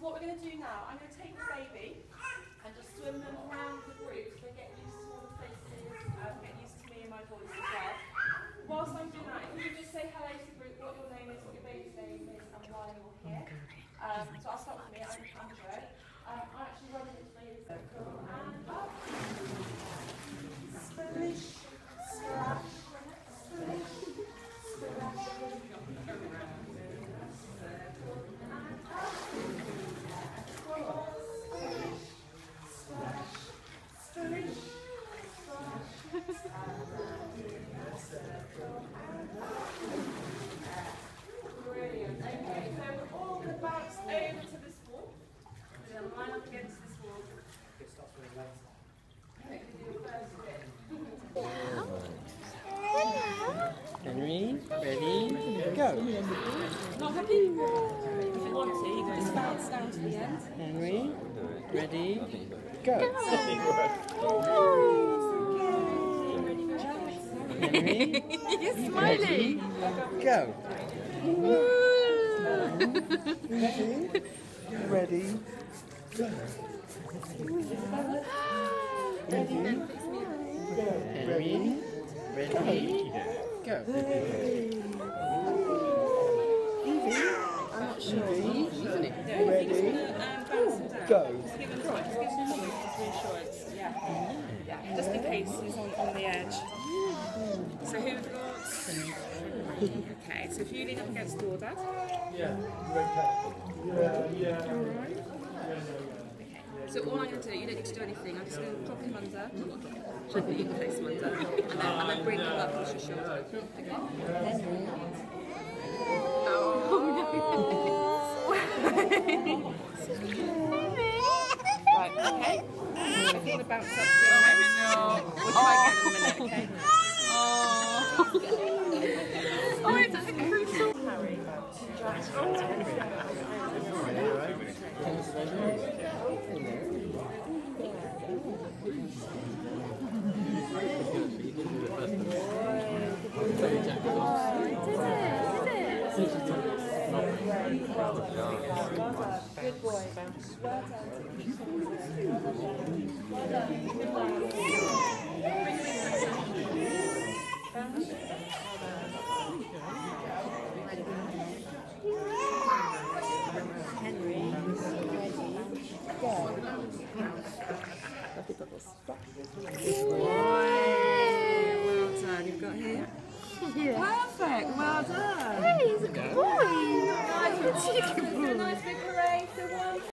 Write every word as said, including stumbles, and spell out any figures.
what we're going to do now, I'm going to take the baby and just swim them around the group so they get used to all the faces, um, get used to me and my voice as well. Whilst I'm doing that, if you could just say hello to the group, what your name is, what your baby's name is, and why you're here. Um, so I'll start with me, I'm Andrea. Um, I'm actually running this baby circle and up. Splish, splash, splish, splash. Brilliant. Okay, so we're all going to bounce over to this wall. We're going to line up against this wall. Okay, do the first bit. Henry, ready, go. Not happy? If you want to, you can just bounce down to the end. Henry, ready, go. Henry, You're smiling. go. Ready, go. Ready, Henry, ready, go. I'm not sure. Ready, go. Just give him time, just give him some just reassurance. Yeah. Yeah, just in case he's on, on the edge. So who have got? Okay, so if you lean up against the wall, Dad. Yeah, yeah, yeah. Okay. So all I'm going to do, you don't need to do anything. I'm just going to plop him under. Gently, you can place him under, and then, and then bring him up across your shoulder. Okay. Right, okay. If you want to bounce up, go ahead. We'll try again in a minute, okay? Oh, it's a crucial. Harry. Good boy. Well Henry, ready, go. Lovely bubbles. Good boy. Well done. You've got here. Yeah. Perfect. Well done. Hey, he's a good boy. Nice. Nice big hooray for one.